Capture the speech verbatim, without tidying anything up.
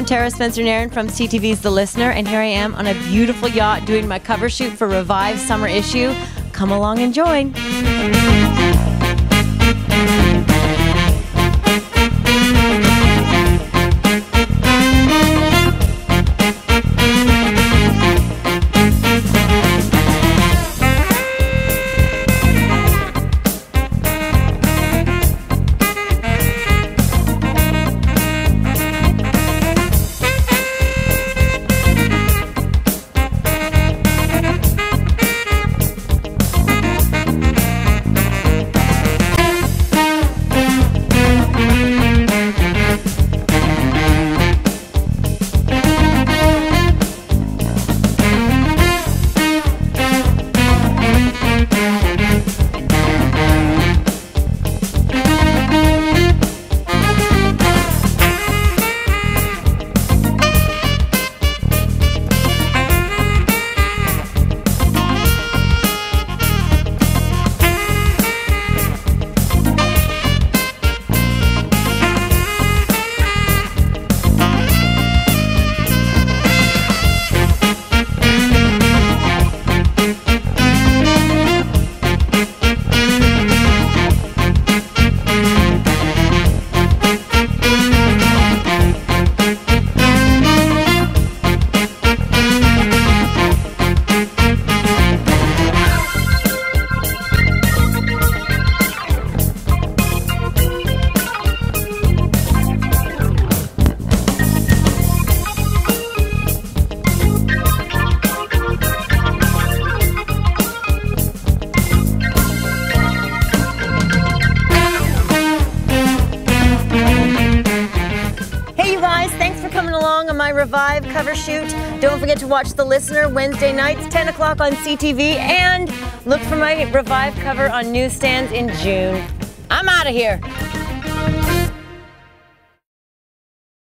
I'm Tara Spencer-Nairn from C T V's The Listener, and here I am on a beautiful yacht doing my cover shoot for Revive's summer issue. Come along and join. Thanks for coming along on my Revive cover shoot. Don't forget to watch The Listener Wednesday nights, ten o'clock on C T V, and look for my Revive cover on newsstands in June. I'm out of here.